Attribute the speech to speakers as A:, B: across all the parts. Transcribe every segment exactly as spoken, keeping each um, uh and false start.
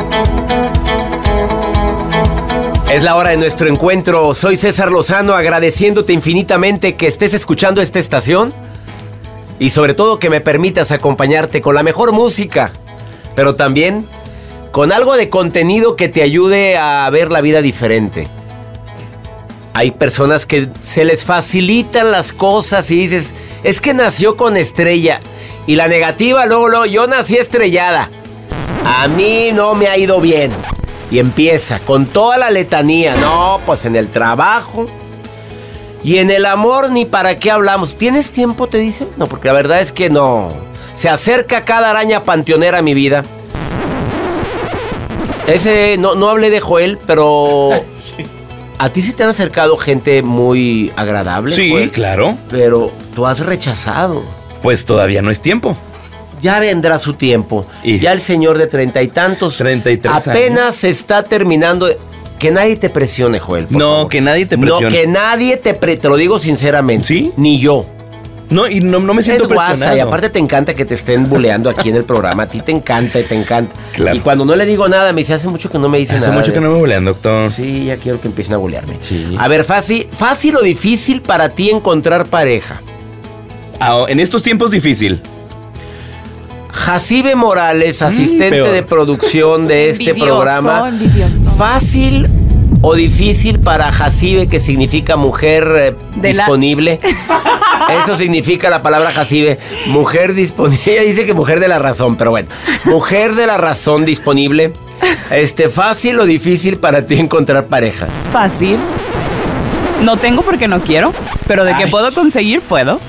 A: Es la hora de nuestro encuentro. Soy César Lozano, agradeciéndote infinitamente que estés escuchando esta estación y sobre todo que me permitas acompañarte con la mejor música, pero también con algo de contenido que te ayude a ver la vida diferente. Hay personas que se les facilitan las cosas y dices, es que nació con estrella. Y la negativa, luego, luego, yo nací estrellada. A mí no me ha ido bien. Y empieza con toda la letanía. No, pues en el trabajo. Y en el amor ni para qué hablamos. ¿Tienes tiempo, te dice? No, porque la verdad es que no. Se acerca cada araña panteonera a mi vida. Ese, no, no hablé de Joel, pero... ¿A ti sí te han acercado gente muy agradable?
B: Sí, Joel? Claro.
A: Pero tú has rechazado.
B: Pues todavía no es tiempo.
A: Ya vendrá su tiempo. Y ya el señor de treinta y tantos.
B: Treinta y tres
A: apenas
B: años.
A: Se está terminando. De... Que nadie te presione, Joel. Por
B: no,
A: favor.
B: que nadie te presione.
A: No, que nadie te pre... Te lo digo sinceramente.
B: ¿Sí?
A: Ni yo.
B: No, y no, no me siento
A: es
B: presionado.
A: guasa, y aparte te encanta que te estén buleando aquí en el programa. A ti te encanta y te encanta.
B: Claro.
A: Y cuando no le digo nada, me dice, hace mucho que no me dice
B: hace
A: nada.
B: Hace mucho que no me bulean, doctor.
A: Sí, ya quiero que empiecen a bulearme.
B: Sí.
A: A ver, fácil, fácil o difícil para ti encontrar pareja.
B: Ah, en estos tiempos difícil.
A: Jacibe Morales, asistente
B: mm,
A: de producción de este
C: envidioso,
A: programa.
C: Envidioso.
A: ¿Fácil o difícil para Jacibe, que significa mujer eh, disponible? La... Eso significa la palabra Jacibe, mujer disponible. Ella dice que mujer de la razón, pero bueno. Mujer de la razón disponible. Este, ¿fácil o difícil para ti encontrar pareja?
C: Fácil. No tengo porque no quiero, pero de Ay. que puedo conseguir, puedo.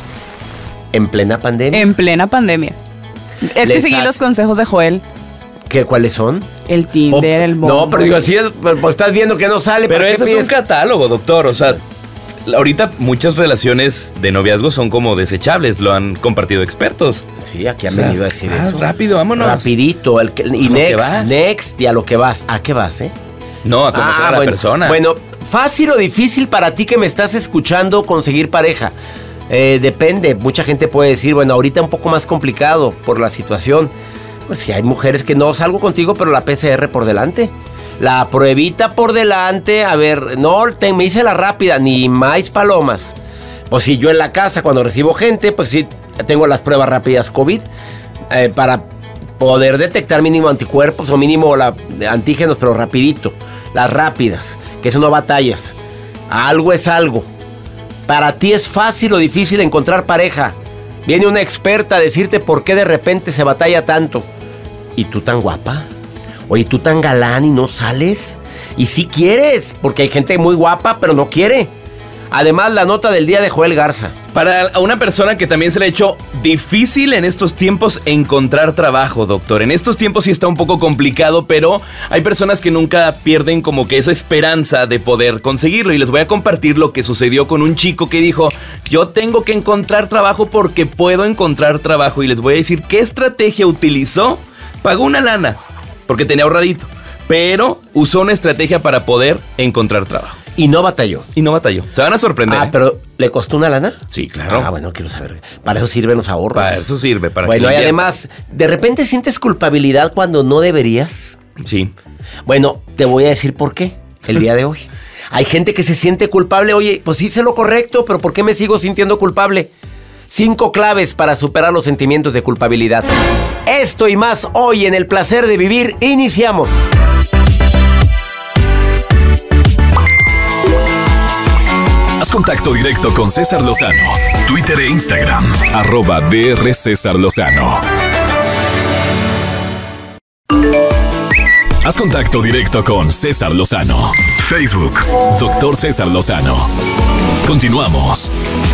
A: ¿En plena pandemia?
C: En plena pandemia. Es que seguí has... los consejos de Joel.
A: ¿Qué, ¿Cuáles son?
C: El Tinder, oh, el Bumble.
A: No, pero digo, así es, pues estás viendo que no sale.
B: Pero ese es un catálogo, doctor. O sea, ahorita muchas relaciones de noviazgo son como desechables. Lo han compartido expertos.
A: Sí, aquí han
B: o sea,
A: venido a decir
B: ah,
A: eso.
B: Rápido, vámonos.
A: Rapidito. El que, y next, next, y a lo que vas. ¿A qué vas, eh?
B: No, a conocer ah, a la
A: bueno,
B: persona.
A: Bueno, ¿fácil o difícil para ti que me estás escuchando conseguir pareja? Eh, depende, mucha gente puede decir, bueno, ahorita un poco más complicado por la situación. Pues si hay mujeres que no salgo contigo, pero la P C R por delante. La pruebita por delante, a ver, no, te, me hice la rápida, ni más palomas. Pues si yo en la casa cuando recibo gente, pues sí, tengo las pruebas rápidas COVID eh, para poder detectar mínimo anticuerpos o mínimo la, antígenos, pero rapidito. Las rápidas, que eso no batallas. Algo es algo. ¿Para ti es fácil o difícil encontrar pareja? Viene una experta a decirte por qué de repente se batalla tanto. ¿Y tú tan guapa? Oye, ¿tú tan galán y no sales? Y sí quieres, porque hay gente muy guapa, pero no quiere. Además, la nota del día de Joel Garza.
B: Para una persona que también se le ha hecho difícil en estos tiempos encontrar trabajo, doctor. En estos tiempos sí está un poco complicado, pero hay personas que nunca pierden como que esa esperanza de poder conseguirlo. Y les voy a compartir lo que sucedió con un chico que dijo, yo tengo que encontrar trabajo porque puedo encontrar trabajo. Y les voy a decir qué estrategia utilizó. Pagó una lana, porque tenía ahorradito, pero usó una estrategia para poder encontrar trabajo.
A: Y no batalló.
B: Y no batalló. Se van a sorprender.
A: Ah, pero ¿le costó una lana?
B: Sí, claro.
A: Ah, bueno, quiero saber. Para eso sirven los ahorros.
B: Para eso sirve. Para
A: bueno, y además, ¿de repente sientes culpabilidad cuando no deberías?
B: Sí.
A: Bueno, te voy a decir por qué el día de hoy. Hay gente que se siente culpable. Oye, pues hice lo correcto, pero ¿por qué me sigo sintiendo culpable? Cinco claves para superar los sentimientos de culpabilidad. Esto y más hoy en El Placer de Vivir. Iniciamos.
D: Haz contacto directo con César Lozano. Twitter e Instagram, arroba D R César Lozano. Haz contacto directo con César Lozano. Facebook, doctor César Lozano. Continuamos.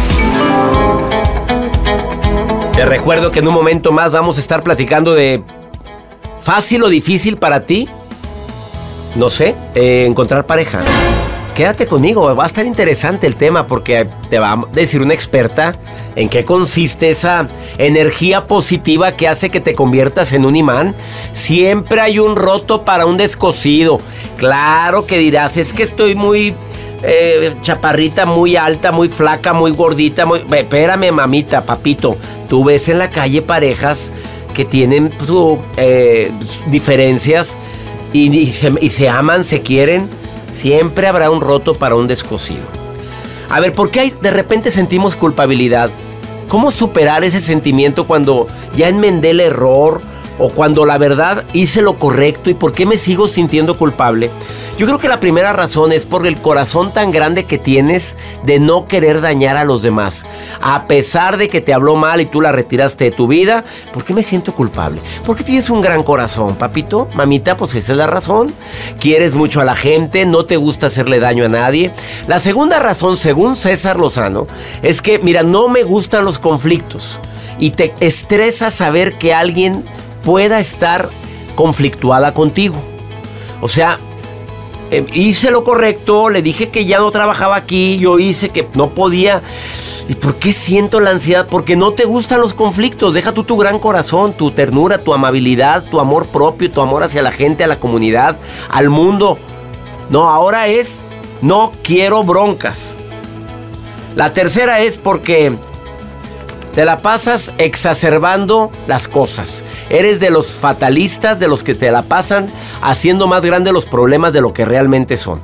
A: Te recuerdo que en un momento más vamos a estar platicando de fácil o difícil para ti, no sé, eh, encontrar pareja. Quédate conmigo, va a estar interesante el tema porque te va a decir una experta en qué consiste esa energía positiva que hace que te conviertas en un imán. Siempre hay un roto para un descosido. Claro que dirás, es que estoy muy eh, chaparrita, muy alta, muy flaca, muy gordita. Muy... Espérame, mamita, papito. Tú ves en la calle parejas que tienen su, eh, diferencias. y, y, se, y se aman, se quieren, siempre habrá un roto para un descosido. A ver, ¿por qué hay, de repente sentimos culpabilidad? ¿Cómo superar ese sentimiento cuando ya enmendé el error o cuando la verdad hice lo correcto y por qué me sigo sintiendo culpable? Yo creo que la primera razón es por el corazón tan grande que tienes de no querer dañar a los demás. A pesar de que te habló mal y tú la retiraste de tu vida, ¿por qué me siento culpable? Porque tienes un gran corazón, papito, mamita, pues esa es la razón. Quieres mucho a la gente, no te gusta hacerle daño a nadie. La segunda razón, según César Lozano, es que, mira, no me gustan los conflictos y te estresa saber que alguien pueda estar conflictuada contigo. O sea, eh, hice lo correcto, le dije que ya no trabajaba aquí, yo hice que no podía. ¿Y por qué siento la ansiedad? Porque no te gustan los conflictos. Deja tú tu gran corazón, tu ternura, tu amabilidad, tu amor propio, tu amor hacia la gente, a la comunidad, al mundo. No, ahora es, no quiero broncas. La tercera es porque te la pasas exacerbando las cosas. Eres de los fatalistas, de los que te la pasan haciendo más grandes los problemas de lo que realmente son.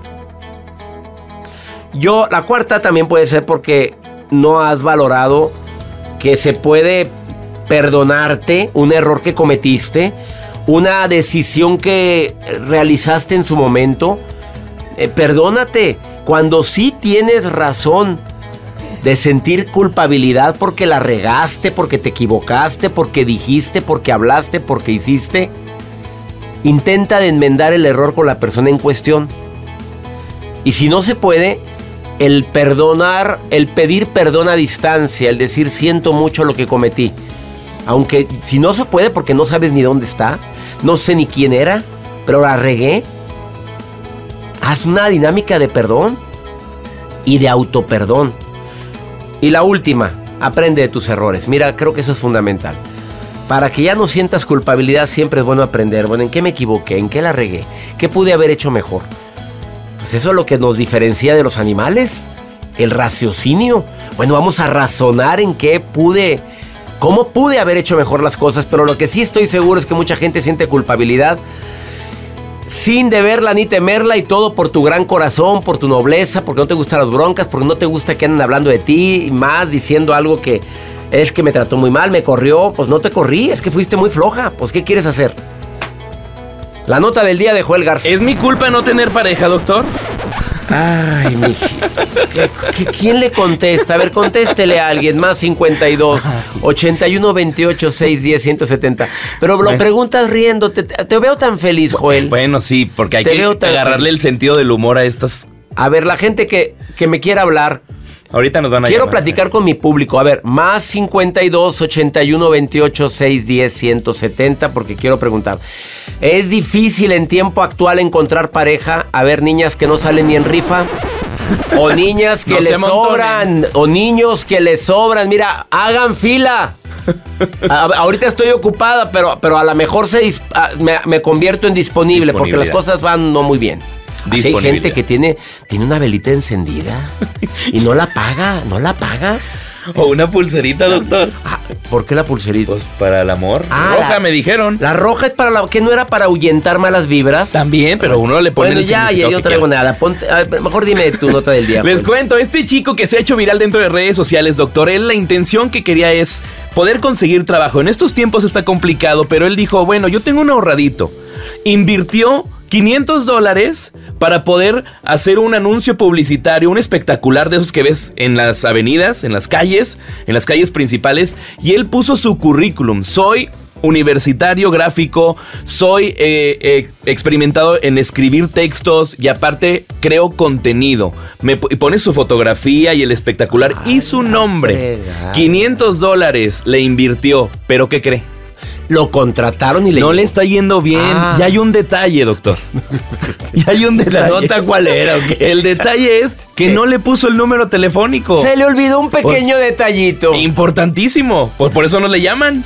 A: Yo, la cuarta también puede ser porque no has valorado que se puede perdonarte un error que cometiste, una decisión que realizaste en su momento. Eh, perdónate cuando sí tienes razón de sentir culpabilidad porque la regaste, porque te equivocaste, porque dijiste, porque hablaste, porque hiciste. Intenta de enmendar el error con la persona en cuestión. Y si no se puede, el perdonar, el pedir perdón a distancia, el decir siento mucho lo que cometí. Aunque si no se puede porque no sabes ni dónde está, no sé ni quién era, pero la regué. Haz una dinámica de perdón y de autoperdón. Y la última, aprende de tus errores. Mira, creo que eso es fundamental. Para que ya no sientas culpabilidad, siempre es bueno aprender. Bueno, ¿en qué me equivoqué? ¿En qué la regué? ¿Qué pude haber hecho mejor? Pues eso es lo que nos diferencia de los animales. El raciocinio. Bueno, vamos a razonar en qué pude, cómo pude haber hecho mejor las cosas. Pero lo que sí estoy seguro es que mucha gente siente culpabilidad sin deberla ni temerla, y todo por tu gran corazón, por tu nobleza, porque no te gustan las broncas, porque no te gusta que anden hablando de ti, y más diciendo algo que es que me trató muy mal, me corrió. Pues no te corrí, es que fuiste muy floja. Pues ¿qué quieres hacer? La nota del día de Joel Garza.
B: ¿Es mi culpa no tener pareja, doctor?
A: Ay, mijito. ¿Qué, qué, ¿Quién le contesta? A ver, contéstele a alguien. Más cincuenta y dos, ochenta y uno, veintiocho, seiscientos diez, ciento setenta. Pero lo bueno. Preguntas riéndote. Te, te veo tan feliz, Joel.
B: Bueno, sí, porque hay te que agarrarle feliz. El sentido del humor a estas.
A: A ver, la gente que, que me quiera hablar.
B: Ahorita nos van a
A: Quiero
B: llamar.
A: platicar con mi público. A ver, más cincuenta y dos, ochenta y uno, veintiocho, seiscientos diez, ciento setenta, porque quiero preguntar. ¿Es difícil en tiempo actual encontrar pareja? A ver, niñas que no salen ni en rifa. O niñas que no les sobran. O niños que les sobran. Mira, hagan fila. A, ahorita estoy ocupada, pero, pero a lo mejor se, a, me, me convierto en disponible, porque las cosas van no muy bien. Así hay gente que tiene, tiene una velita encendida y no la paga, no la paga.
B: O una pulserita, doctor.
A: Ah, ¿por qué la pulserita?
B: Pues para el amor.
A: Ah,
B: roja,
A: la,
B: me dijeron.
A: La roja es para la... ¿Qué no era para ahuyentar malas vibras?
B: También, pero uno le pone
A: bueno,
B: el
A: ya, ya, yo no traigo nada. Ponte, a ver, mejor dime tu nota del día.
B: Les cuento, este chico que se ha hecho viral dentro de redes sociales, doctor, él la intención que quería es poder conseguir trabajo. En estos tiempos está complicado, pero él dijo, bueno, yo tengo un ahorradito. Invirtió quinientos dólares para poder hacer un anuncio publicitario, un espectacular de esos que ves en las avenidas, en las calles, en las calles principales. Y él puso su currículum. Soy universitario gráfico, soy eh, eh, experimentado en escribir textos y aparte creo contenido. Me y pone su fotografía y el espectacular y su nombre. quinientos dólares le invirtió, pero ¿qué cree?
A: Lo contrataron y le...
B: No llegó. Le está yendo bien. Ah. Ya hay un detalle, doctor. Ya hay un detalle.
A: ¿La nota cuál era? Okay.
B: El detalle es que ¿Qué? No le puso el número telefónico.
A: Se le olvidó un pequeño pues, detallito.
B: Importantísimo. Por, por eso no le llaman.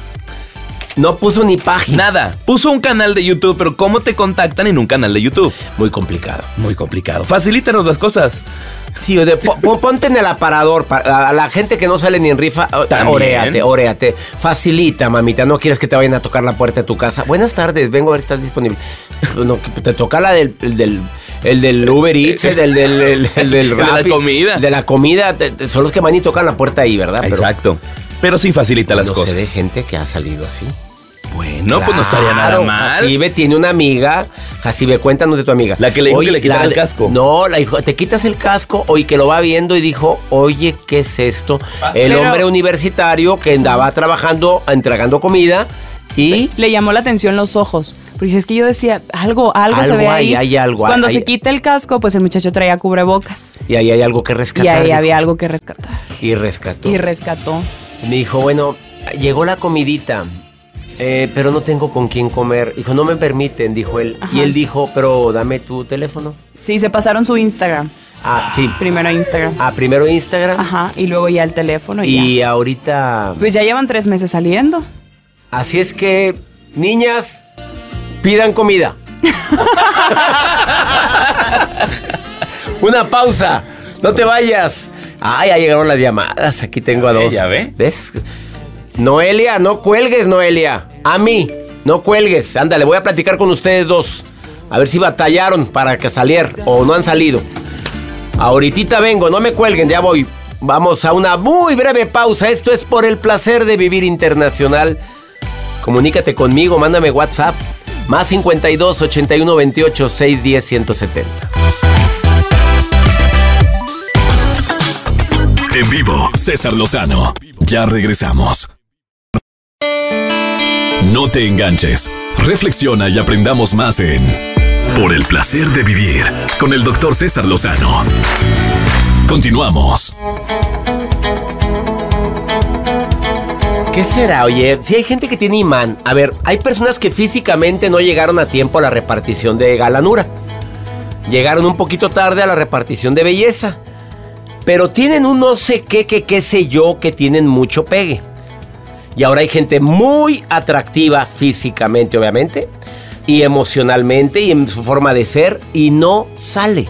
A: No puso ni página.
B: Nada. Puso un canal de YouTube, pero ¿cómo te contactan en un canal de YouTube?
A: Muy complicado.
B: Muy complicado. Facilítanos las cosas.
A: Sí, de, po, ponte en el aparador. A la gente que no sale ni en rifa, también. Oréate, oréate. Facilita, mamita. No quieres que te vayan a tocar la puerta de tu casa. Buenas tardes, vengo a ver si estás disponible. no, te toca la del, el del, el del Uber Eats, el del, del, el, el del
B: El de la
A: Rappi,
B: comida.
A: De la comida, te- te- son los que van y tocan la puerta ahí, ¿verdad? Pero
B: Exacto. Pero sí facilita las
A: no
B: cosas.
A: sé de gente que ha salido así.
B: Bueno, pues no estaría nada
A: Claro,
B: mal.
A: Jacibe tiene una amiga. Jacibe, cuéntanos de tu amiga.
B: La que le dijo que le quitara
A: la
B: el
A: de-
B: casco.
A: No, la dijo, te quitas el casco, oye, que lo va viendo y dijo, oye, ¿qué es esto? El
C: Pero-
A: hombre universitario que andaba trabajando, entregando comida y...
C: Le llamó la atención los ojos. Porque si es que yo decía, algo, algo, se
A: Algo
C: ve
A: hay,
C: ahí.
A: hay algo,
C: Pues cuando
A: hay-
C: se quita el casco, pues el muchacho traía cubrebocas.
A: Y ahí hay algo que
C: Y
A: rescatar.
C: ahí
A: dijo.
C: había algo que rescatar.
A: Y rescató.
C: Y rescató.
A: Me dijo, bueno, llegó la comidita, eh, pero no tengo con quién comer. Dijo, no me permiten, dijo él.
C: Ajá.
A: Y él dijo, pero dame tu teléfono.
C: Sí, se pasaron su Instagram.
A: Ah, sí.
C: Primero Instagram.
A: Ah, primero Instagram.
C: Ajá, y luego ya el teléfono y,
A: Y
C: ya.
A: ahorita...
C: Pues ya llevan tres meses saliendo.
A: Así es que, niñas, pidan comida. Una pausa. No te vayas. Ah, ya llegaron las llamadas. Aquí tengo a
B: Ya ve,
A: dos.
B: ya ve.
A: ¿Ves? Noelia, no cuelgues, Noelia. A mí, no cuelgues. Ándale, voy a platicar con ustedes dos. A ver si batallaron para que saliera o no han salido. Ahorita vengo, no me cuelguen, ya voy. Vamos a una muy breve pausa. Esto es Por el Placer de Vivir Internacional. Comunícate conmigo, mándame WhatsApp. Más cincuenta y dos, ochenta y uno, veintiocho, seiscientos diez, ciento setenta.
D: En vivo, César Lozano. Ya regresamos. No te enganches. Reflexiona y aprendamos más en Por el Placer de Vivir con el doctor César Lozano. Continuamos.
A: ¿Qué será? Oye, si hay gente que tiene imán. A ver, hay personas que físicamente no llegaron a tiempo a la repartición de galanura. Llegaron un poquito tarde a la repartición de belleza. Pero tienen un no sé qué, que qué sé yo, que tienen mucho pegue. Y ahora hay gente muy atractiva físicamente, obviamente, y emocionalmente, y en su forma de ser, y no sale.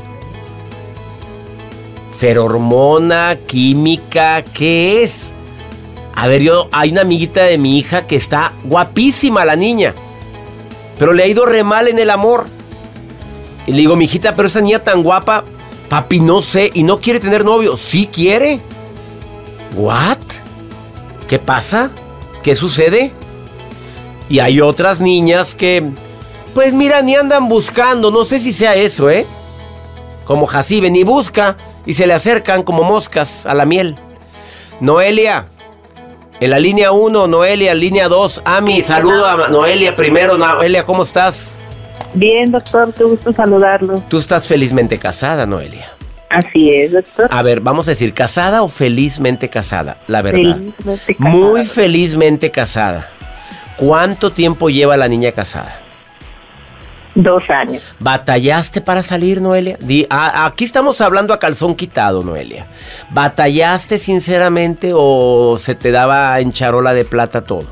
A: Ferormona, química, ¿qué es? A ver, yo, hay una amiguita de mi hija que está guapísima, la niña, pero le ha ido re mal en el amor. Y le digo, mijita, pero esa niña tan guapa, papi, no sé, y no quiere tener novio. ¿Sí quiere? ¿What? ¿Qué pasa? ¿Qué sucede? Y hay otras niñas que, pues mira, ni andan buscando, no sé si sea eso, ¿eh? Como Jacibe, ni busca y se le acercan como moscas a la miel. Noelia, en la línea uno, Noelia, línea dos, Ami, saludo a Noelia primero. Noelia, ¿cómo estás?
E: Bien, doctor, qué gusto saludarlo.
A: Tú estás felizmente casada, Noelia.
E: Así es, doctor.
A: A ver, vamos a decir, ¿casada o felizmente casada? La verdad.
E: Felizmente casada.
A: Muy felizmente casada. ¿Cuánto tiempo lleva la niña casada?
E: Dos años.
A: ¿Batallaste para salir, Noelia? Di- a- aquí estamos hablando a calzón quitado, Noelia. ¿Batallaste sinceramente o se te daba en charola de plata todo?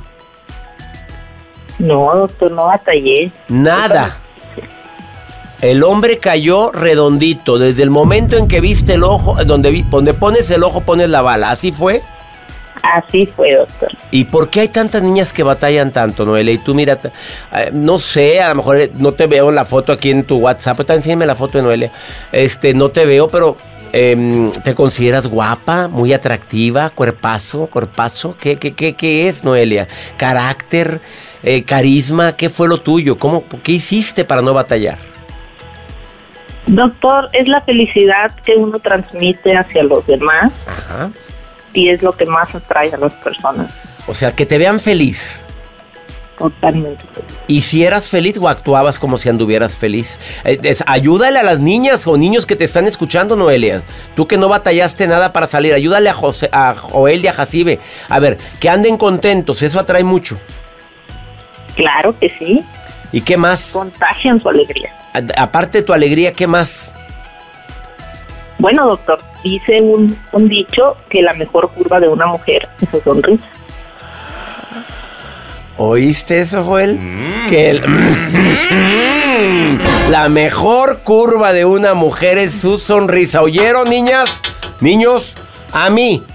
E: No, doctor, no batallé.
A: Nada. El hombre cayó redondito. Desde el momento en que viste el ojo, donde, vi- donde pones el ojo, pones la bala. ¿Así fue?
E: Así fue, doctor.
A: ¿Y por qué hay tantas niñas que batallan tanto, Noelia? Y tú mira, eh, no sé, a lo mejor eh, no te veo en la foto aquí en tu WhatsApp. Ahorita enséñame la foto de Noelia. Este, no te veo, pero em, ¿te consideras guapa, muy atractiva, cuerpazo, cuerpazo? ¿Qué, qué, qué, qué es, Noelia? ¿Carácter, eh, carisma? ¿Qué fue lo tuyo? ¿Cómo, ¿Qué hiciste para no batallar?
E: Doctor, es la felicidad que uno transmite hacia los demás
A: Ajá.
E: y es lo que más atrae a las personas.
A: O sea, que te vean feliz.
E: Totalmente feliz.
A: ¿Y si eras feliz o actuabas como si anduvieras feliz? Eh, es- ayúdale a las niñas o niños que te están escuchando, Noelia. Tú que no batallaste nada para salir, ayúdale a, José, a Joel y a Jacibe. A ver, que anden contentos, eso atrae mucho.
E: Claro que sí,
A: ¿Y qué más?
E: contagian su alegría.
A: A- aparte de tu alegría, ¿qué más?
E: Bueno, doctor, dice un, un dicho que la mejor curva de una mujer es su sonrisa.
A: ¿Oíste eso, Joel? Que el- la mejor curva de una mujer es su sonrisa. ¿Oyeron, niñas? Niños, a mí.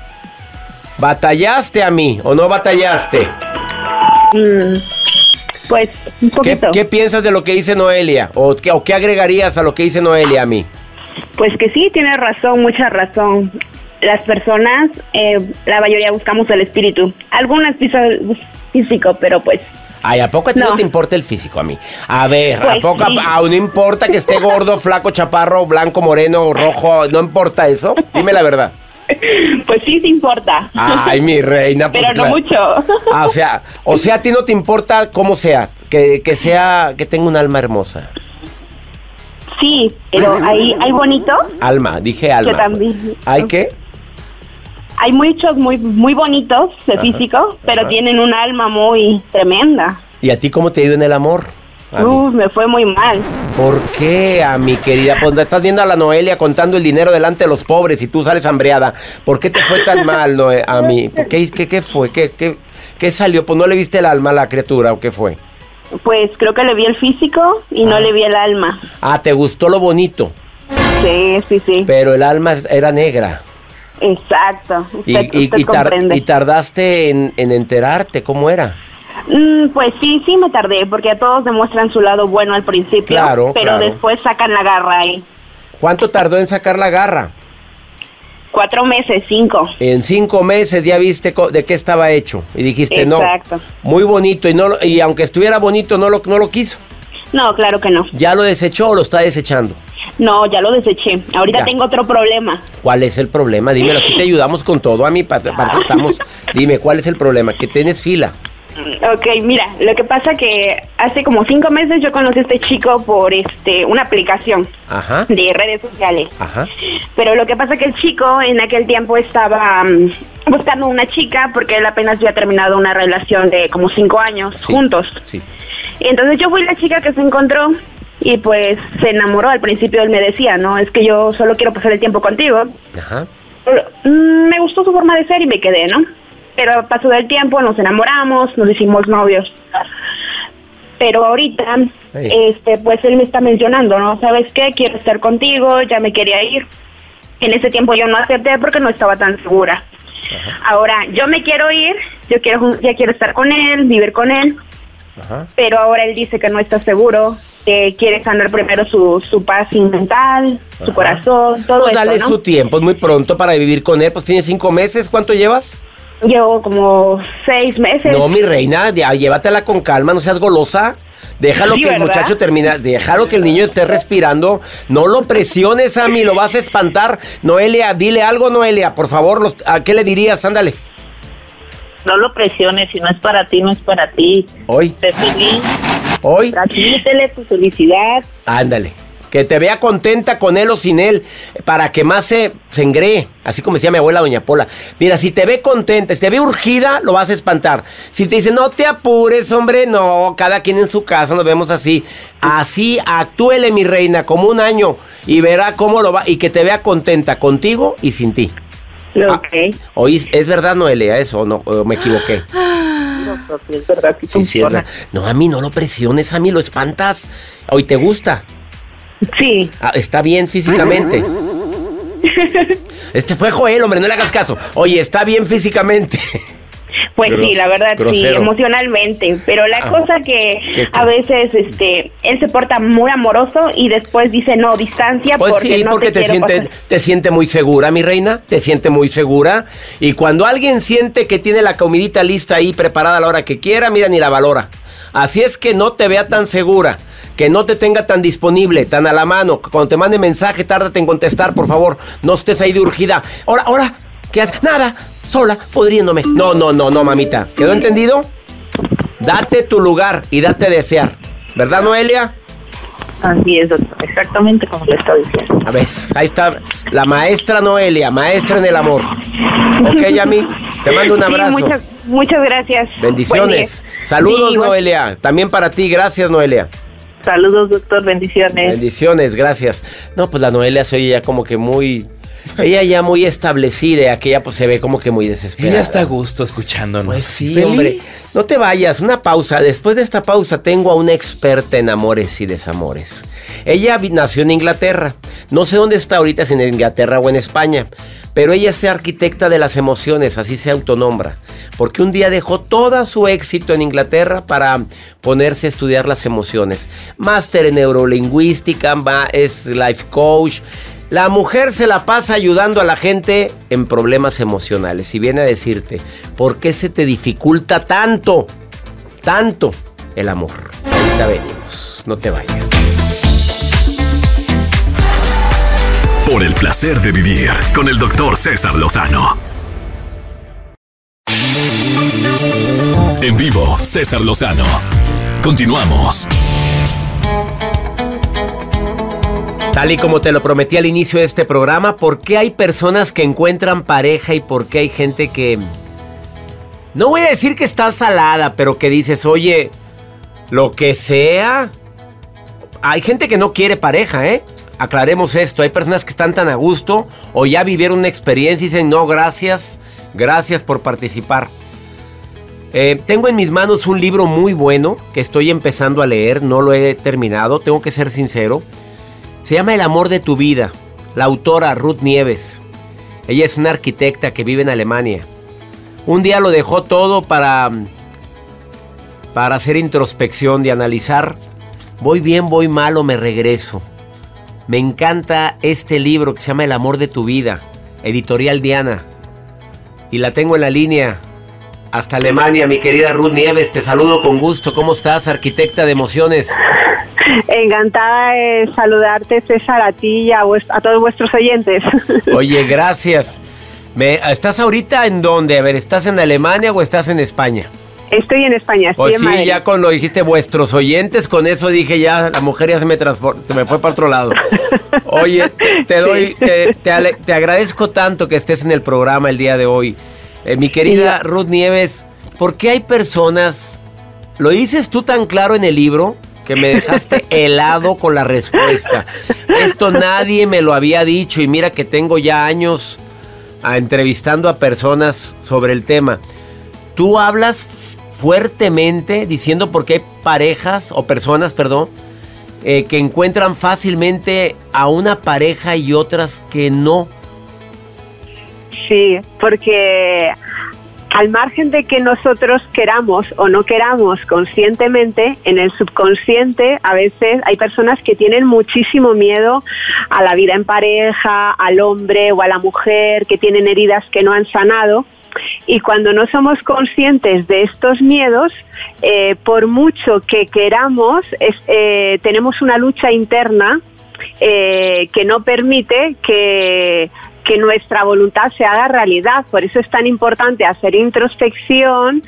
A: ¿Batallaste a mí o no batallaste?
E: Mm, pues un
A: ¿Qué,
E: poquito.
A: ¿Qué piensas de lo que dice Noelia? ¿O qué, ¿O qué agregarías a lo que dice Noelia a mí?
F: Pues que sí, tiene razón, mucha razón. Las personas, eh, la mayoría buscamos el espíritu. Algunas pisan físico, pero pues...
A: Ay, ¿a poco a ti no,
F: No.
A: te importa el físico a mí? A ver, ¿a
F: Pues
A: poco
F: sí.
A: a, a- no importa que esté gordo, flaco, chaparro, blanco, moreno, rojo? ¿No importa eso? Dime la verdad.
F: Pues sí, sí importa.
A: Ay, mi reina, pues
F: pero no
A: claro.
F: mucho.
A: Ah, o sea, o sea, a ti no te importa cómo sea, que, que sea, que tenga un alma hermosa.
F: Sí, pero hay, hay bonitos,
A: Alma, dije alma.
F: Que también.
A: ¿Hay qué?
F: hay muchos muy muy bonitos de
A: Ajá,
F: físico, pero
A: ajá.
F: tienen un alma muy tremenda.
A: ¿Y a ti cómo te ha ido en el amor? A mí.
F: Uf, me fue muy mal.
A: ¿Por qué, a mi querida? Pues estás viendo a la Noelia contando el dinero delante de los pobres y tú sales hambreada. ¿Por qué te fue tan mal, Noe, a mí? ¿Qué, qué, qué fue? ¿Qué, qué, ¿Qué salió? Pues no le viste el alma a la criatura, ¿o qué fue?
F: Pues creo que le vi el físico y no le vi el alma.
A: Ah, ¿te gustó lo bonito?
F: Sí, sí, sí.
A: Pero el alma era negra.
F: Exacto.
A: Y,
F: Usted,
A: y-
F: usted
A: y tar-
F: comprende.
A: y tardaste en, en enterarte, ¿cómo era?
F: Mm, pues sí, sí me tardé, porque todos demuestran su lado bueno al principio,
A: Claro,
F: pero
A: claro.
F: después sacan la garra ahí.
A: ¿Cuánto tardó en sacar la garra?
F: Cuatro meses, cinco.
A: En cinco meses ya viste co- de qué estaba hecho y dijiste
F: Exacto.
A: no, muy bonito y no lo- y aunque estuviera bonito no lo no lo quiso.
F: No, claro que no.
A: ¿Ya lo desechó o lo está desechando?
F: No, ya lo deseché. Ahorita
A: Ya.
F: tengo otro problema.
A: ¿Cuál es el problema? Dímelo, aquí te ayudamos con todo, a mi parte estamos. Dime, ¿cuál es el problema? Que tienes fila.
F: Ok, mira, lo que pasa que hace como cinco meses yo conocí a este chico por este una aplicación
A: Ajá.
F: de redes sociales.
A: Ajá.
F: Pero lo que pasa que el chico en aquel tiempo estaba mm, buscando una chica porque él apenas había terminado una relación de como cinco años
A: Sí,
F: juntos.
A: Sí.
F: Y entonces yo fui la chica que se encontró y pues se enamoró. Al principio él me decía, no, es que yo solo quiero pasar el tiempo contigo.
A: Ajá.
F: Pero, mm, me gustó su forma de ser y me quedé, ¿no? Pero pasó el tiempo, nos enamoramos, nos hicimos novios. Pero ahorita,
A: Hey.
F: este, pues él me está mencionando, ¿no? ¿Sabes qué? Quiero estar contigo, ya me quería ir. En ese tiempo yo no acepté porque no estaba tan segura. Ahora, yo me quiero ir, yo quiero, ya quiero estar con él, vivir con él,
A: Ajá.
F: pero ahora él dice que no está seguro, que quiere sanar primero su, su paz mental, su
A: Ajá.
F: corazón, todo
A: Pues
F: eso,
A: dale
F: ¿no?
A: su tiempo, es muy pronto para vivir con él. Pues tiene cinco meses, ¿cuánto llevas?
F: Llevo como seis meses.
A: No, mi reina, ya, llévatela con calma, no seas golosa. Déjalo
F: Sí,
A: que el
F: ¿verdad?
A: muchacho termine, déjalo que el niño esté respirando. No lo presiones, a mí, lo vas a espantar. Noelia, dile algo, Noelia, por favor, los- ¿a qué le dirías? Ándale.
E: No lo presiones, si no es para ti, no es para ti.
A: Hoy,
E: Sé feliz,
A: hoy,
E: transmítele tu felicidad.
A: ándale. Que te vea contenta con él o sin él, para que más se, se engree. Así como decía mi abuela Doña Pola. Mira, si te ve contenta, si te ve urgida, lo vas a espantar. Si te dice, no te apures, hombre, no, cada quien en su casa, nos vemos así. Así, actúele, mi reina, como un año, y verá cómo lo va, y que te vea contenta contigo y sin ti.
F: Ok.
A: Oí, ¿es verdad, Noelia, eso o no? ¿O me equivoqué?
E: Doctor, si es verdad, sí,
A: Sí, sí, es
E: funciona.
A: verdad. No, a mí no lo presiones, a mí lo espantas. Hoy te gusta.
F: Sí.
A: Ah, está bien físicamente. Este fue Joel, hombre, no le hagas caso. Oye, está bien físicamente.
F: Pues
A: Gros-
F: sí, la verdad sí,
A: grosero.
F: emocionalmente, pero la
A: Ah.
F: cosa que
A: ¿Qué, qué?
F: a veces este él se porta muy amoroso y después dice no, distancia
A: Pues
F: porque
A: sí,
F: no
A: porque te,
F: quiero
A: siente,
F: pasar".
A: te siente muy segura, mi reina. Te siente muy segura. Y cuando alguien siente que tiene la comidita lista ahí preparada a la hora que quiera, mira, ni la valora. Así es que no te vea tan segura. Que no te tenga tan disponible, tan a la mano. Cuando te mande mensaje, tárdate en contestar, por favor. No estés ahí de urgida. Ahora, ahora, ¿qué haces? Nada, sola, pudriéndome. No, no, no, no, mamita. ¿Quedó entendido? Date tu lugar y date a desear. ¿Verdad, Noelia?
E: Así es, doctor, exactamente como le está diciendo.
A: A ver, ahí está la maestra Noelia, maestra en el amor. Ok, Yami, te mando un
F: Sí,
A: abrazo.
F: muchas, muchas gracias.
A: Bendiciones.
F: Buen día.
A: Saludos,
F: Sí, igual.
A: Noelia. También para ti, gracias, Noelia.
E: Saludos, doctor, bendiciones.
A: Bendiciones, gracias. No, pues la Noelia se oye ya como que muy, Ella ya muy establecida y aquella pues se ve como que muy desesperada.
B: Ella está a gusto escuchándonos.
A: Pues sí,
B: Feliz.
A: hombre. No te vayas, una pausa. Después de esta pausa tengo a una experta en amores y desamores. Ella vi- nació en Inglaterra. No sé dónde está ahorita, si en Inglaterra o en España. Pero ella es arquitecta de las emociones, así se autonombra. Porque un día dejó todo su éxito en Inglaterra para ponerse a estudiar las emociones. Máster en neurolingüística, va- es life coach. La mujer se la pasa ayudando a la gente en problemas emocionales. Y viene a decirte, ¿por qué se te dificulta tanto, tanto el amor? Ahorita venimos, no te vayas.
D: Por el placer de vivir con el doctor César Lozano. En vivo, César Lozano. Continuamos.
A: Tal y como te lo prometí al inicio de este programa, ¿por qué hay personas que encuentran pareja y por qué hay gente que... No voy a decir que está salada, pero que dices, oye, lo que sea... Hay gente que no quiere pareja, ¿eh? Aclaremos esto, hay personas que están tan a gusto o ya vivieron una experiencia y dicen, no, gracias, gracias por participar. Eh, tengo en mis manos un libro muy bueno que estoy empezando a leer, no lo he terminado, tengo que ser sincero. Se llama El amor de tu vida, la autora Ruth Nieves. Ella es una arquitecta que vive en Alemania. Un día lo dejó todo para, para hacer introspección, de analizar, voy bien, voy mal o me regreso. Me encanta este libro que se llama El amor de tu vida, editorial Diana. Y la tengo en la línea hasta Alemania, mi querida Ruth Nieves. Te saludo con gusto. ¿Cómo estás, arquitecta de emociones?
F: Encantada de saludarte, César, a ti y a, vuest- a todos vuestros oyentes.
A: Oye, gracias. Me, ¿Estás ahorita en dónde? A ver, ¿estás en Alemania o estás en España?
F: Estoy en España, estoy
A: Pues
F: en
A: sí,
F: Madrid.
A: ya cuando dijiste vuestros oyentes, con eso dije ya, la mujer ya se me transformó, se me fue para otro lado. Oye, te, te doy, te, te, ale- te agradezco tanto que estés en el programa el día de hoy. Eh, mi querida Ruth Nieves, ¿por qué hay personas, lo dices tú tan claro en el libro, que me dejaste helado con la respuesta? Esto nadie me lo había dicho y mira que tengo ya años a, entrevistando a personas sobre el tema. Tú hablas fuertemente diciendo por qué hay parejas o personas, perdón, eh, que encuentran fácilmente a una pareja y otras que no.
F: Sí, porque al margen de que nosotros queramos o no queramos conscientemente, en el subconsciente a veces hay personas que tienen muchísimo miedo a la vida en pareja, al hombre o a la mujer, que tienen heridas que no han sanado. Y cuando no somos conscientes de estos miedos, eh, por mucho que queramos, es, eh, tenemos una lucha interna eh, que no permite que, que nuestra voluntad se haga realidad. Por eso es tan importante hacer introspección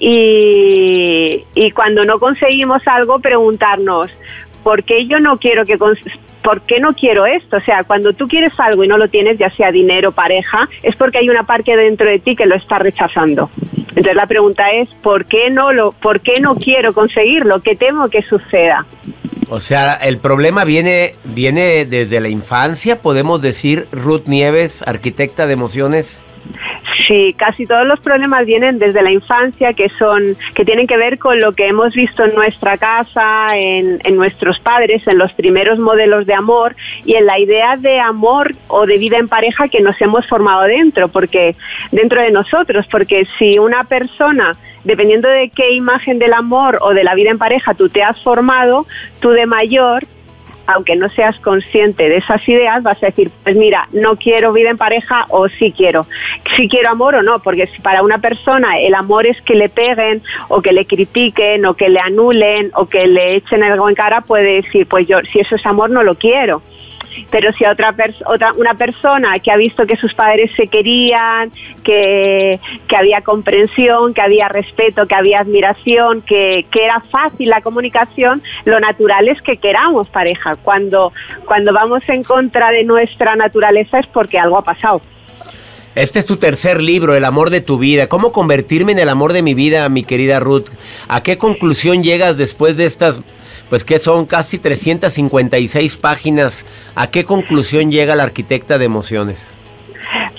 F: y, y cuando no conseguimos algo, preguntarnos, ¿por qué yo no quiero que... cons- ¿Por qué no quiero esto? O sea, cuando tú quieres algo y no lo tienes, ya sea dinero, pareja, es porque hay una parte dentro de ti que lo está rechazando. Entonces la pregunta es, ¿por qué no lo, por qué no quiero conseguirlo? ¿Qué temo que suceda?
A: O sea, el problema viene, viene desde la infancia, podemos decir, Ruth Nieves, arquitecta de emociones.
F: Sí, casi todos los problemas vienen desde la infancia, que son, que tienen que ver con lo que hemos visto en nuestra casa, en, en nuestros padres, en los primeros modelos de amor y en la idea de amor o de vida en pareja que nos hemos formado dentro, porque dentro de nosotros, porque si una persona, dependiendo de qué imagen del amor o de la vida en pareja tú te has formado, tú de mayor, aunque no seas consciente de esas ideas, vas a decir, pues mira, no quiero vida en pareja o sí quiero. Sí quiero amor o no, porque si para una persona el amor es que le peguen o que le critiquen o que le anulen o que le echen algo en cara, puede decir, pues yo, si eso es amor, no lo quiero. Pero si a otra, pers- otra una persona que ha visto que sus padres se querían, que, que había comprensión, que había respeto, que había admiración, que, que era fácil la comunicación, lo natural es que queramos pareja. Cuando, cuando vamos en contra de nuestra naturaleza es porque algo ha pasado.
A: Este es tu tercer libro, El amor de tu vida. ¿Cómo convertirme en el amor de mi vida, mi querida Ruth? ¿A qué conclusión llegas después de estas, pues que son casi trescientas cincuenta y seis páginas? ¿A qué conclusión llega la arquitecta de emociones?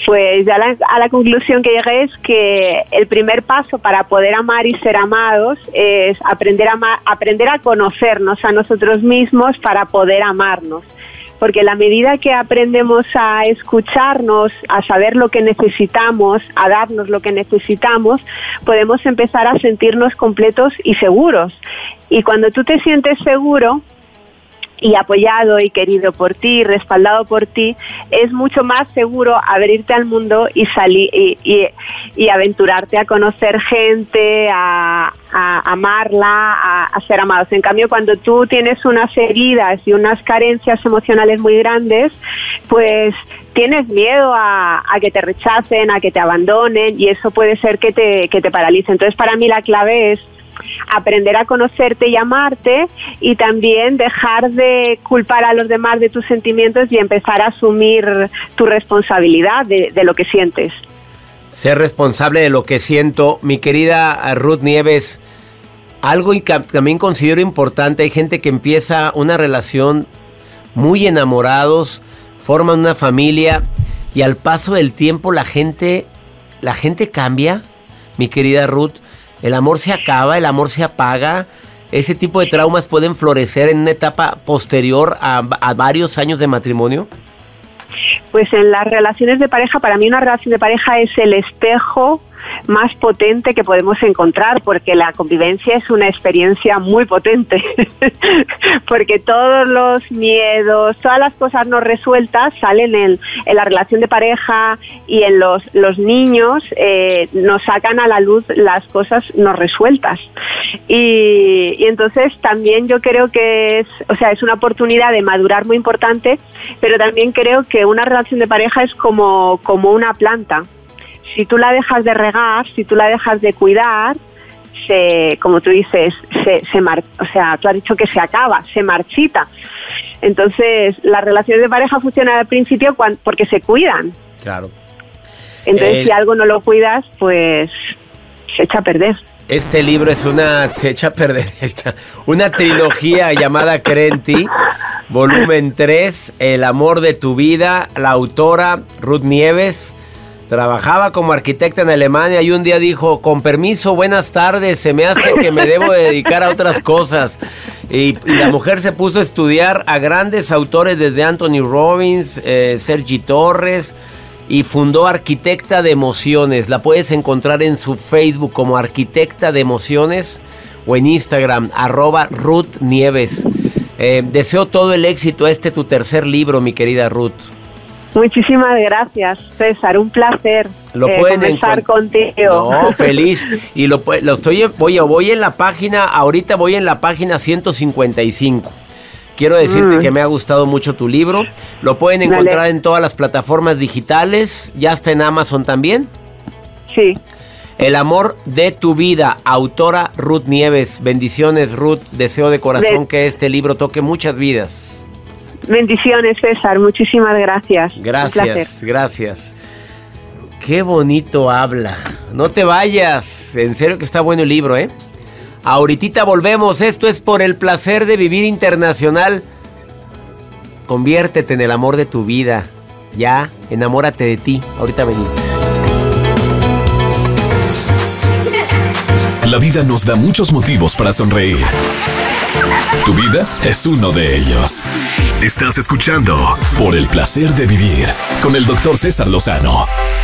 F: Pues ya la, a la conclusión que llegué es que el primer paso para poder amar y ser amados es aprender a, ama- aprender a conocernos a nosotros mismos para poder amarnos. Porque la medida que aprendemos a escucharnos, a saber lo que necesitamos, a darnos lo que necesitamos, podemos empezar a sentirnos completos y seguros. Y cuando tú te sientes seguro y apoyado y querido por ti, respaldado por ti, es mucho más seguro abrirte al mundo y salir y, y, y aventurarte a conocer gente, a, a amarla, a, a ser amados. En cambio, cuando tú tienes unas heridas y unas carencias emocionales muy grandes, pues tienes miedo a, a que te rechacen, a que te abandonen, y eso puede ser que te, que te paralice. Entonces, para mí la clave es aprender a conocerte y amarte, y también dejar de culpar a los demás de tus sentimientos y empezar a asumir tu responsabilidad de, de lo que sientes.
A: Ser responsable de lo que siento. Mi querida Ruth Nieves, algo que también considero importante, hay gente que empieza una relación muy enamorados, forman una familia y al paso del tiempo la gente, la gente cambia, mi querida Ruth. El amor se acaba, el amor se apaga. ¿Ese tipo de traumas pueden florecer en una etapa posterior a, a varios años de matrimonio?
F: Pues en las relaciones de pareja, para mí una relación de pareja es el espejo más potente que podemos encontrar, porque la convivencia es una experiencia muy potente, porque todos los miedos, todas las cosas no resueltas salen en, en la relación de pareja, y en los, los niños eh, nos sacan a la luz las cosas no resueltas. Y, y entonces también yo creo que es, o sea, es una oportunidad de madurar muy importante, pero también creo que una relación de pareja es como, como una planta. Si tú la dejas de regar, si tú la dejas de cuidar, se, como tú dices, se, se mar, o sea, tú has dicho que se acaba, se marchita. Entonces, las relaciones de pareja funcionan al principio cuando, porque se cuidan.
A: Claro.
F: Entonces,
A: El...
F: si algo no lo cuidas, pues se echa a perder.
A: Este libro es una, te echa a perder, esta, una trilogía llamada Crenti, volumen tres, El amor de tu vida. La autora Ruth Nieves trabajaba como arquitecta en Alemania y un día dijo, con permiso, buenas tardes, se me hace que me debo dedicar a otras cosas. Y, y la mujer se puso a estudiar a grandes autores desde Anthony Robbins, eh, Sergi Torres, y fundó Arquitecta de Emociones. La puedes encontrar en su Facebook como Arquitecta de Emociones o en Instagram, arroba Ruth Nieves. Eh, deseo todo el éxito a este tu tercer libro, mi querida Ruth.
F: Muchísimas gracias, César, un placer
A: Lo
F: eh,
A: pueden
F: conversar
A: encont-
F: contigo.
A: No, feliz. Y lo, lo estoy, voy, voy en la página, ahorita voy en la página ciento cincuenta y cinco. Quiero decirte mm. que me ha gustado mucho tu libro. Lo pueden encontrar Dale. en todas las plataformas digitales. Ya está en Amazon también.
F: Sí.
A: El amor de tu vida, autora Ruth Nieves. Bendiciones, Ruth. Deseo de corazón de... que este libro toque muchas vidas.
F: Bendiciones, César. Muchísimas gracias.
A: Gracias, gracias. Qué bonito habla. No te vayas. En serio que está bueno el libro, ¿eh? Ahorita volvemos. Esto es Por el Placer de Vivir Internacional. Conviértete en el amor de tu vida. Ya, enamórate de ti. Ahorita venimos.
D: La vida nos da muchos motivos para sonreír. Tu vida es uno de ellos. Estás escuchando Por el Placer de Vivir con el doctor César Lozano.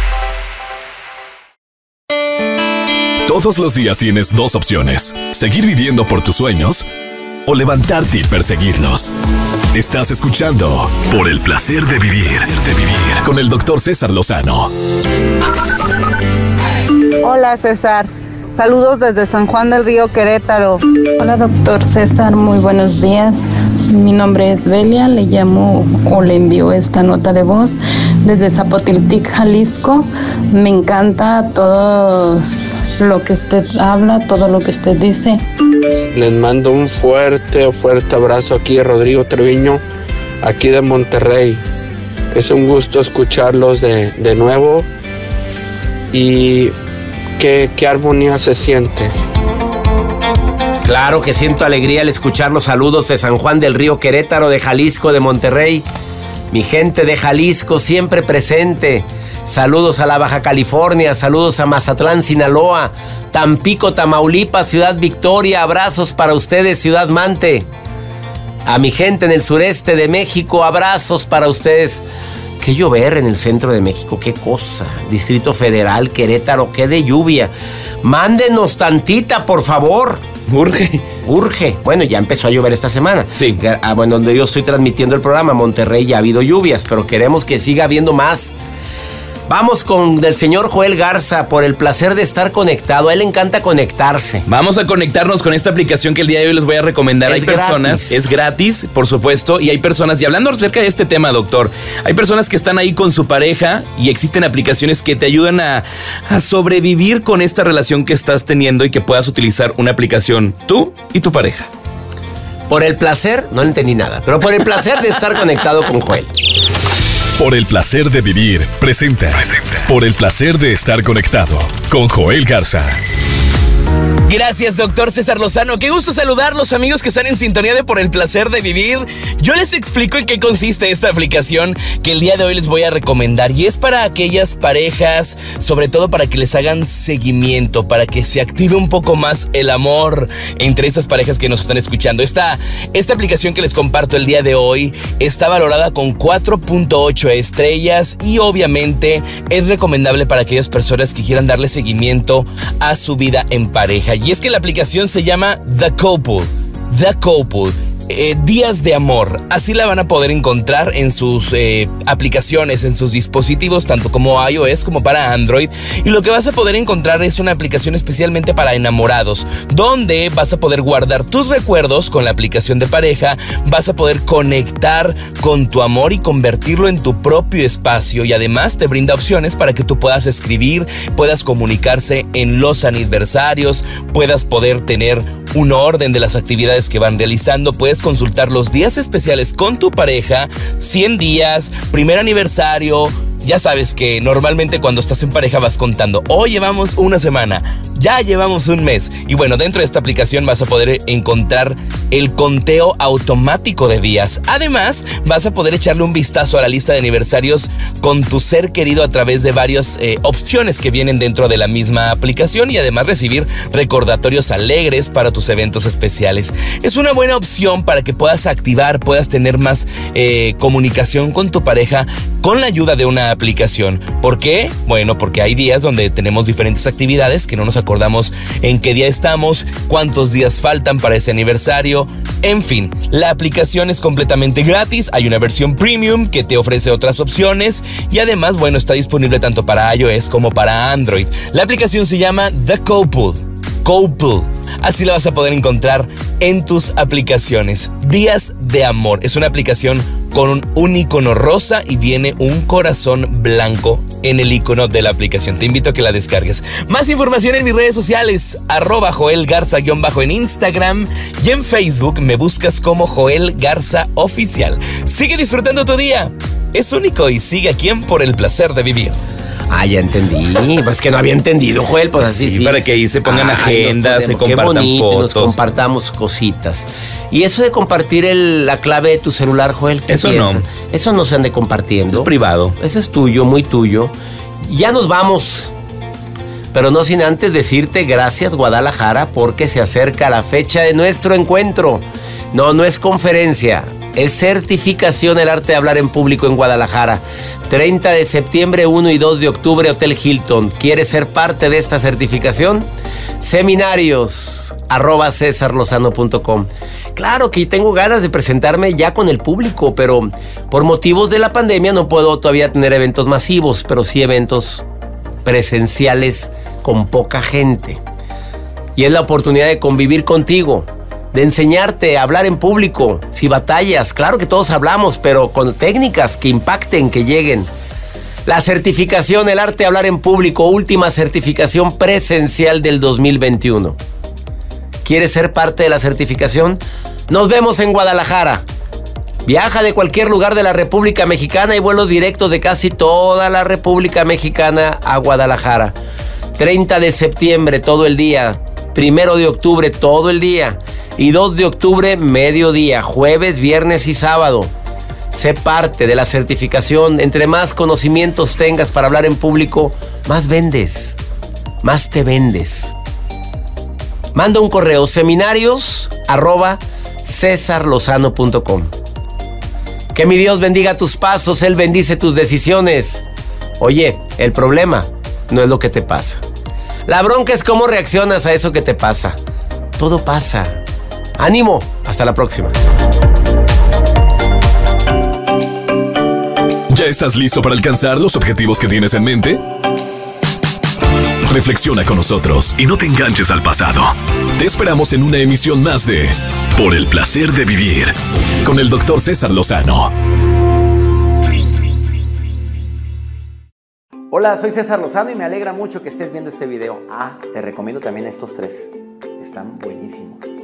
D: Todos los días tienes dos opciones: seguir viviendo por tus sueños o levantarte y perseguirlos. Estás escuchando Por el Placer de Vivir, de vivir con el doctor César Lozano.
G: Hola, César. Saludos desde San Juan del Río, Querétaro.
H: Hola, doctor César, muy buenos días. Mi nombre es Belia, le llamo o le envío esta nota de voz desde Zapotiltic, Jalisco. Me encanta todo lo que usted habla, todo lo que usted dice.
I: Les mando un fuerte, fuerte abrazo aquí, Rodrigo Treviño, aquí de Monterrey. Es un gusto escucharlos de, de nuevo y qué, qué armonía se siente.
A: Claro que siento alegría al escuchar los saludos de San Juan del Río, Querétaro, de Jalisco, de Monterrey. Mi gente de Jalisco siempre presente. Saludos a la Baja California, saludos a Mazatlán, Sinaloa, Tampico, Tamaulipas, Ciudad Victoria, abrazos para ustedes, Ciudad Mante. A mi gente en el sureste de México, abrazos para ustedes. Qué llover en el centro de México, qué cosa. Distrito Federal, Querétaro, qué de lluvia. Mándenos tantita, por favor.
B: Urge.
A: Urge. Bueno, ya empezó a llover esta semana.
B: Sí.
A: Ah, bueno, donde yo estoy transmitiendo el programa, Monterrey, ya ha habido lluvias, pero queremos que siga habiendo más. Vamos con el señor Joel Garza por el placer de estar conectado. A él le encanta conectarse.
B: Vamos a conectarnos con esta aplicación que el día de hoy les voy a recomendar.
A: Es
B: hay personas,
A: gratis.
B: es gratis, por supuesto, y hay personas, y hablando acerca de este tema, doctor, hay personas que están ahí con su pareja y existen aplicaciones que te ayudan a, a sobrevivir con esta relación que estás teniendo y que puedas utilizar una aplicación tú y tu pareja.
A: Por el placer, no le entendí nada, pero por el placer de estar conectado con Joel.
D: Por el placer de vivir, presenta. presenta. Por el placer de estar conectado con Joel Garza.
B: Gracias, doctor César Lozano. Qué gusto saludarlos, amigos que están en sintonía de Por el placer de vivir. Yo les explico en qué consiste esta aplicación que el día de hoy les voy a recomendar. Y es para aquellas parejas, sobre todo para que les hagan seguimiento, para que se active un poco más el amor entre esas parejas que nos están escuchando. Esta, esta aplicación que les comparto el día de hoy está valorada con cuatro punto ocho estrellas y obviamente es recomendable para aquellas personas que quieran darle seguimiento a su vida en pareja. Y es que la aplicación se llama The Couple. The Couple. Eh, días de amor, así la van a poder encontrar en sus eh, aplicaciones, en sus dispositivos, tanto como iOS como para Android. Y lo que vas a poder encontrar es una aplicación especialmente para enamorados, donde vas a poder guardar tus recuerdos con la aplicación de pareja, vas a poder conectar con tu amor y convertirlo en tu propio espacio, y además te brinda opciones para que tú puedas escribir, puedas comunicarse en los aniversarios, puedas poder tener un orden de las actividades que van realizando, puedes consultar los días especiales con tu pareja, cien días, primer aniversario. Ya sabes que normalmente cuando estás en pareja vas contando, hoy llevamos una semana, ya llevamos un mes. Y bueno, dentro de esta aplicación vas a poder encontrar el conteo automático de días. Además, vas a poder echarle un vistazo a la lista de aniversarios con tu ser querido a través de varias eh, opciones que vienen dentro de la misma aplicación, y además recibir recordatorios alegres para tus eventos especiales. Es una buena opción para que puedas activar, puedas tener más eh, comunicación con tu pareja con la ayuda de una aplicación. ¿Por qué? Bueno, porque hay días donde tenemos diferentes actividades que no nos acordamos en qué día estamos, cuántos días faltan para ese aniversario. En fin, la aplicación es completamente gratis, hay una versión premium que te ofrece otras opciones y además, bueno, está disponible tanto para iOS como para Android. La aplicación se llama The Couple. Couple. Así la vas a poder encontrar en tus aplicaciones. Días de amor. Es una aplicación con un, un icono rosa y viene un corazón blanco en el icono de la aplicación. Te invito a que la descargues. Más información en mis redes sociales, arroba Joel Garza guión bajo en Instagram, y en Facebook me buscas como Joel Garza Oficial. Sigue disfrutando tu día. Es único y sigue aquí en Por el placer de vivir.
A: Ah, ya entendí. Pues que no había entendido, Joel. Pues así sí.
B: sí. Para que ahí se pongan Ay, agendas, se compartan qué bonito, fotos.
A: Nos compartamos cositas. Y eso de compartir el, la clave de tu celular, Joel, ¿qué
B: Eso
A: piensas?
B: no.
A: Eso no se ande compartiendo.
B: Es privado.
A: Eso es tuyo, muy tuyo. Ya nos vamos. Pero no sin antes decirte gracias, Guadalajara, porque se acerca la fecha de nuestro encuentro. No, no es conferencia. Es certificación el arte de hablar en público en Guadalajara. treinta de septiembre, uno y dos de octubre, Hotel Hilton. ¿Quieres ser parte de esta certificación? Seminarios, arroba cesar lozano punto com. Claro que tengo ganas de presentarme ya con el público, pero por motivos de la pandemia no puedo todavía tener eventos masivos, pero sí eventos presenciales con poca gente. Y es la oportunidad de convivir contigo, de enseñarte a hablar en público. Si batallas, claro que todos hablamos, pero con técnicas que impacten, que lleguen. La certificación, el arte de hablar en público, última certificación presencial del dos mil veintiuno. ¿Quieres ser parte de la certificación? Nos vemos en Guadalajara. Viaja de cualquier lugar de la República Mexicana, hay vuelos directos de casi toda la República Mexicana a Guadalajara. treinta de septiembre, todo el día. primero de octubre, todo el día. Y dos de octubre, mediodía, jueves, viernes y sábado. Sé parte de la certificación. Entre más conocimientos tengas para hablar en público, más vendes, más te vendes. Manda un correo, seminarios arroba cesar lozano punto com. Que mi Dios bendiga tus pasos, Él bendice tus decisiones. Oye, el problema no es lo que te pasa. La bronca es cómo reaccionas a eso que te pasa. Todo pasa. ¡Ánimo! Hasta la próxima.
D: ¿Ya estás listo para alcanzar los objetivos que tienes en mente? Reflexiona con nosotros y no te enganches al pasado. Te esperamos en una emisión más de Por el placer de vivir con el doctor César Lozano.
J: Hola, soy César Lozano y me alegra mucho que estés viendo este video. Ah, te recomiendo también estos tres. Están buenísimos.